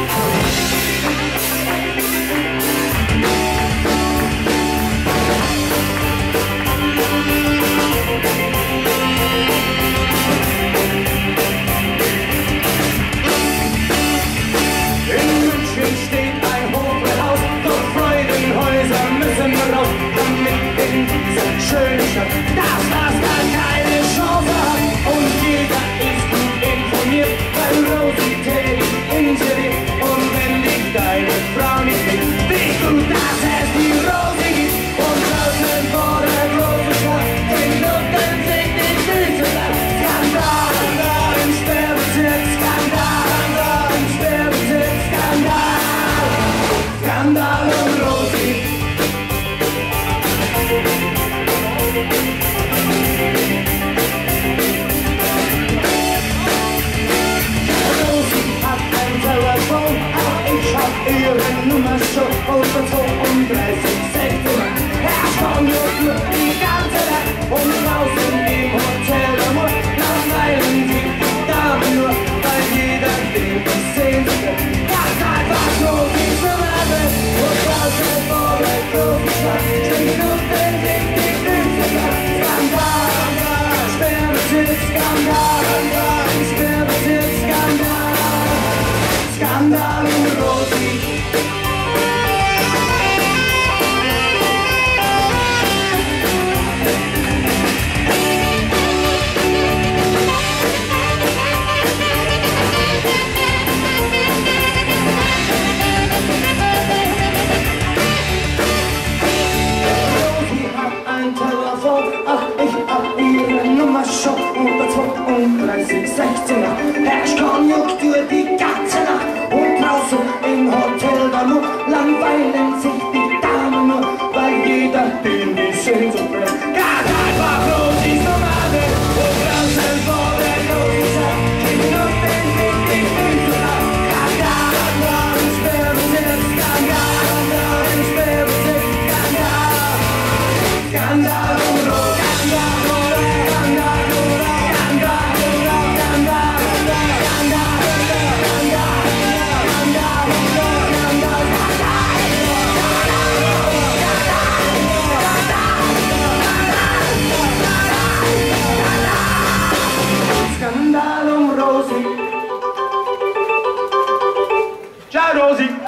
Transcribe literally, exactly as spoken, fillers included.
Skandal und Rosi. Rosi hat ein Telefon, ach, ich hab ihre Nummer schon unter zweiunddreißig sechzehner. Herrscht Konjunktur die ganze Nacht. Im Hotel da nur langweilen sich die Damen nur, weil jeder den die Sehnsucht brennt. Ganz einfach Rosis Nummer weg und draußen vor der großen Stadt. Die Luft in sich die Füße ab. Skandal, Sperrbezirk, Skandal, Sperrbezirk, Skandal. Skandal und Rot, Skandal, Skandal, Skandal, Skandal, Skandal. Skandal um Rosi. Ciao Rosi.